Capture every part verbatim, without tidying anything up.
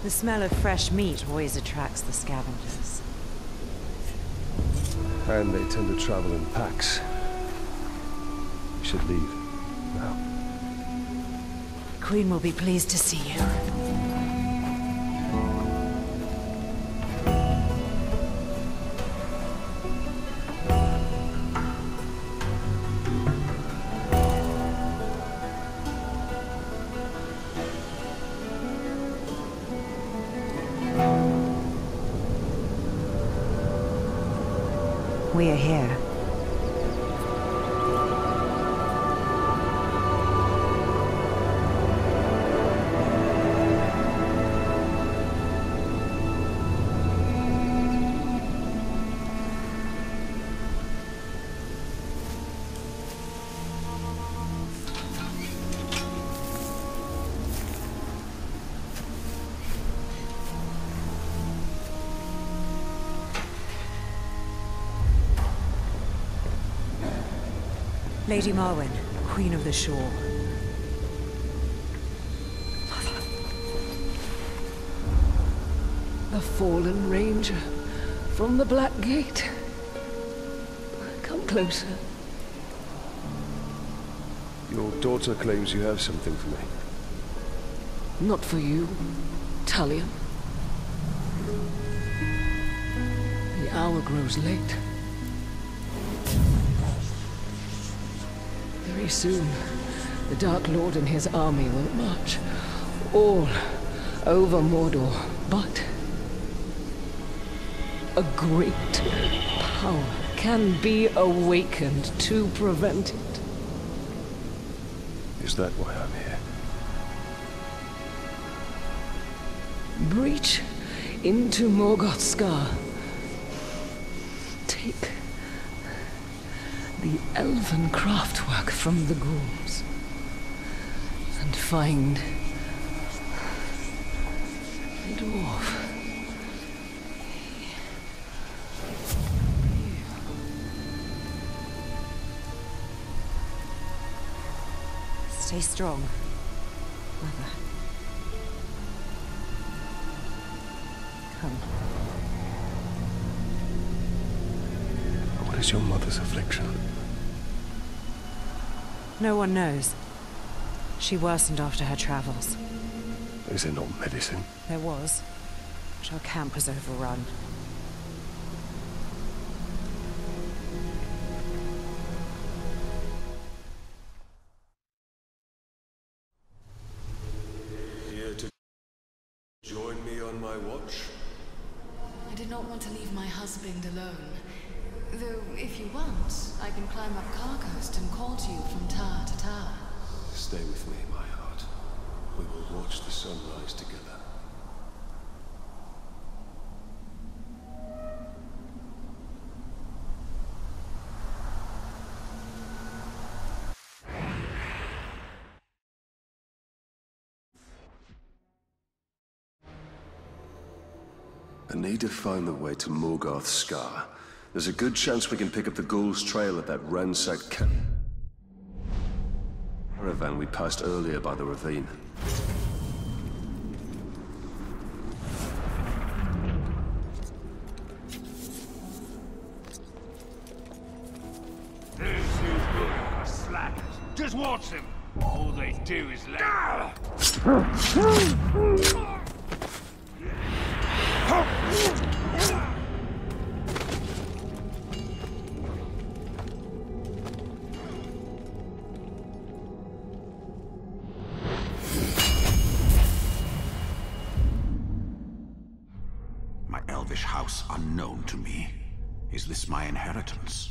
The smell of fresh meat always attracts the scavengers. And they tend to travel in packs. We should leave. Now. The Queen will be pleased to see you. We are here. Lady Marwen, Queen of the Shore. The fallen ranger from the Black Gate. Come closer. Your daughter claims you have something for me. Not for you, Talia. The hour grows late. Very soon, the Dark Lord and his army will march all over Mordor, but a great power can be awakened to prevent it. Is that why I'm here? Breach into Morgoth's Scar. Take the elven craftwork from the ghouls and find the dwarf. Stay strong, Mother. Come. What is your mother's affliction? No one knows. She worsened after her travels. Is there no medicine? There was, but our camp was overrun. Here to join me on my watch? I did not want to leave my husband alone. Though, if you want, I can climb up Carcoast and call to you from tower to tower. Stay with me, my heart. We will watch the sunrise together. I need to find the way to Morgoth's Scar. There's a good chance we can pick up the Ghoul's trail at that ransacked camp. Caravan we passed earlier by the ravine. Those who look are slackers. Just watch them. All they do is let. My elvish house unknown to me. Is this my inheritance?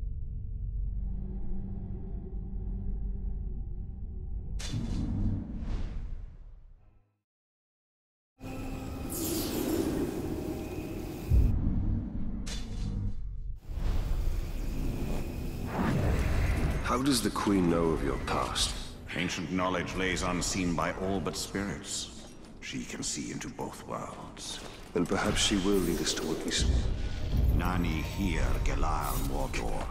How does the Queen know of your past? Ancient knowledge lays unseen by all but spirits. She can see into both worlds. Then perhaps she will lead us to what we seek. Nani here, Gelar Mordor.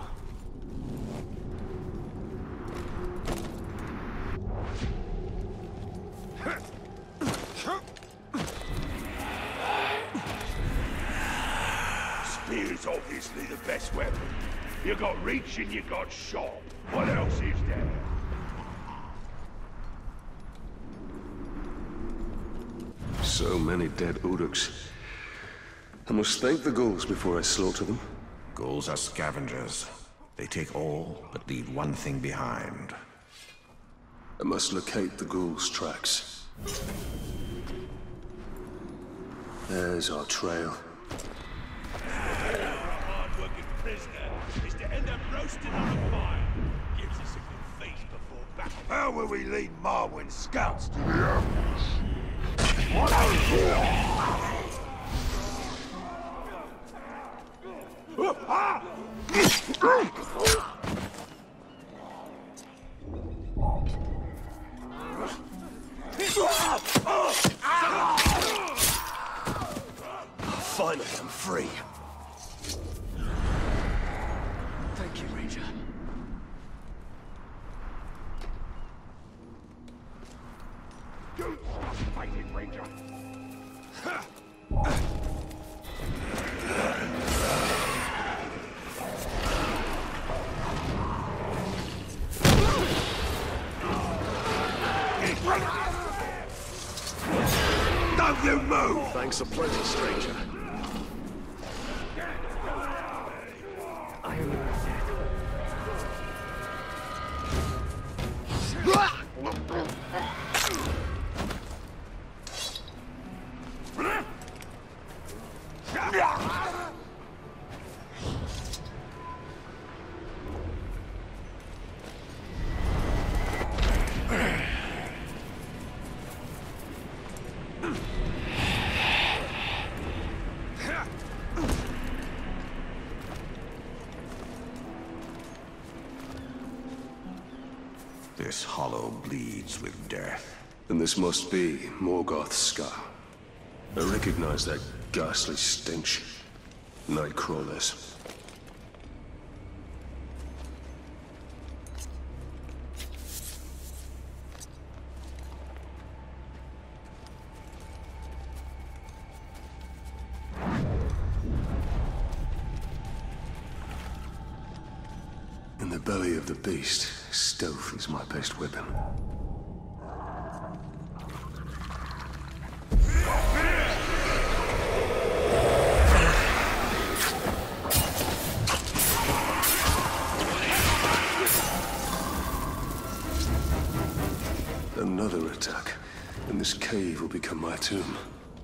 spear's obviously the best weapon. You got reach and you got shot. What else is there? So many dead Uruks. I must thank the ghouls before I slaughter them. Ghouls are scavengers. They take all, but leave one thing behind. I must locate the ghouls' tracks. There's our trail. Hard-working prisoner is to end up roasting on a fire. Gives us a good feast before battle. How will we lead Marwyn's scouts to the ambush? What are you? Finally, I'm free. Thank you, Ranger. Don't stop fighting, Ranger. Don't you move! Thanks a plenty, stranger. I am This hollow bleeds with death. Then this must be Morgoth's scar. I recognize that ghastly stench. Night crawlers. In the belly of the beast, stealth is my best weapon. Another attack, and this cave will become my tomb.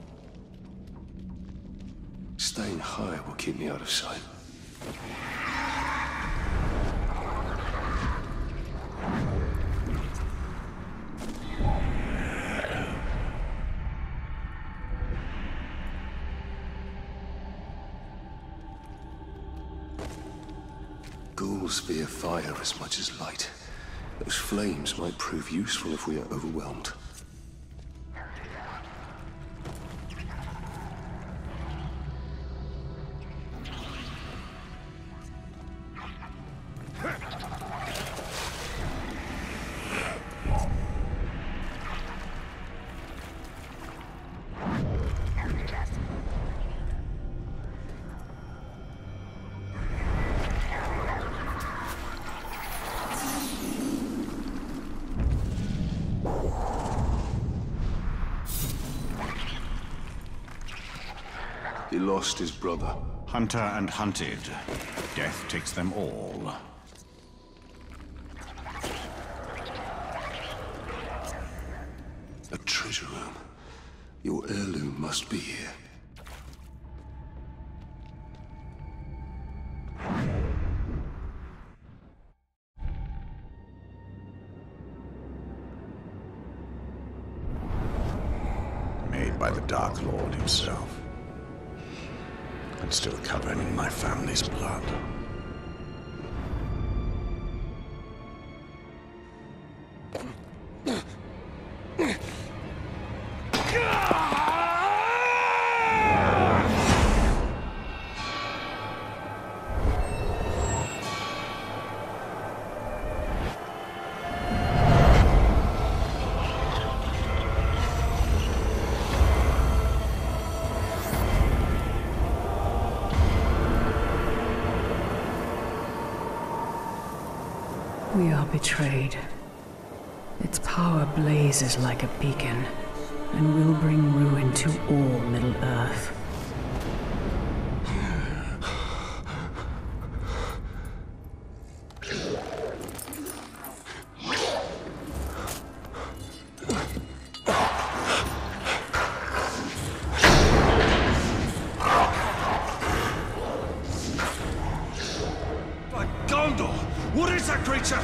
Staying high will keep me out of sight. Ghouls fear fire as much as light. Those flames might prove useful if we are overwhelmed. He lost his brother. Hunter and hunted. Death takes them all. A treasure room. Your heirloom must be here. Made by the Dark Lord himself. And still covered in my family's blood. We are betrayed. Its power blazes like a beacon, and will bring ruin to all Middle-earth. What is that creature?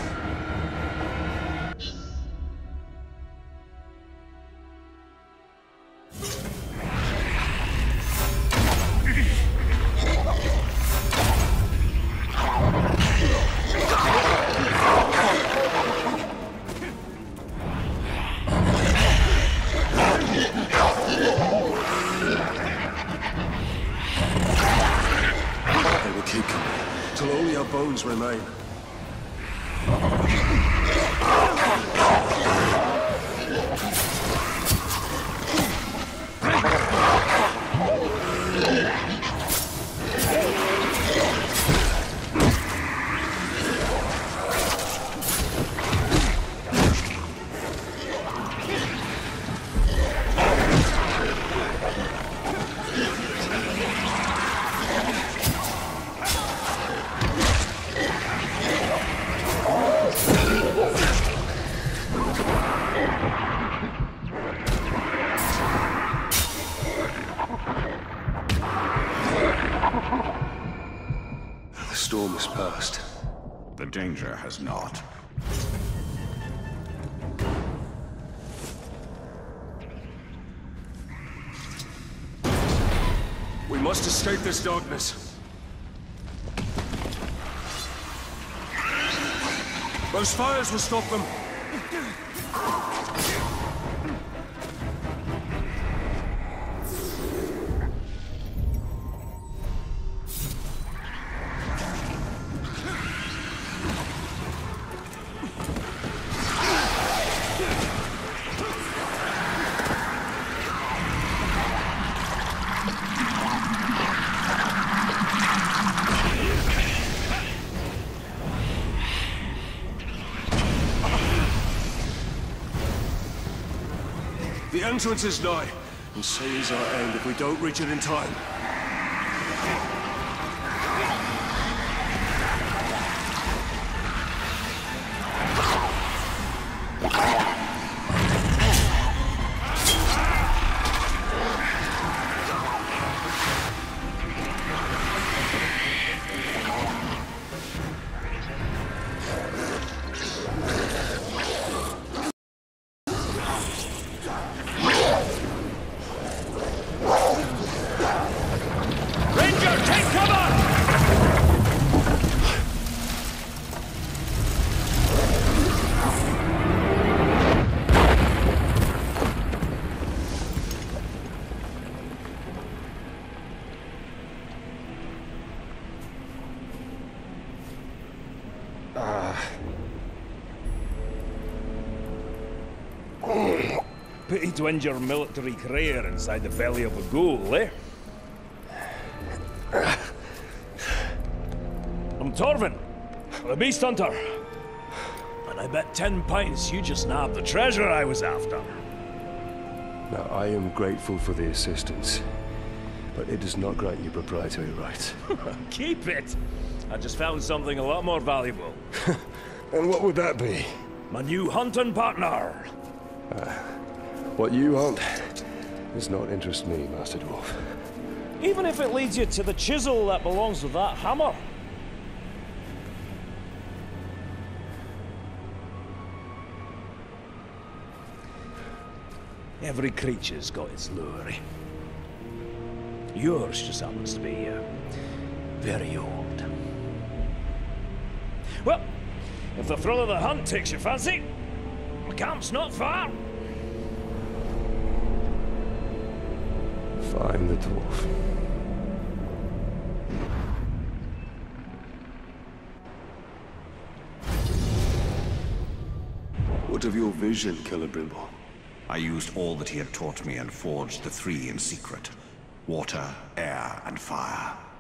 They will keep coming till only our bones remain. The storm has passed. The danger has not. We must escape this darkness. Those fires will stop them. The entrance is nigh, and so is our end if we don't reach it in time. Pity to end your military career inside the belly of a ghoul, eh? I'm Torvin, the Beast Hunter. And I bet ten pints you just nabbed the treasure I was after. Now, I am grateful for the assistance, but it does not grant you proprietary rights. Keep it! I just found something a lot more valuable. And what would that be? My new hunting partner! Uh, what you hunt does not interest me, Master Dwarf. Even if it leads you to the chisel that belongs with that hammer. Every creature's got its lure. Yours just happens to be uh, very old. Well, if the thrill of the hunt takes your fancy, the camp's not far. Find the dwarf. What of your vision, Celebrimbor? I used all that he had taught me and forged the three in secret. Water, air, and fire.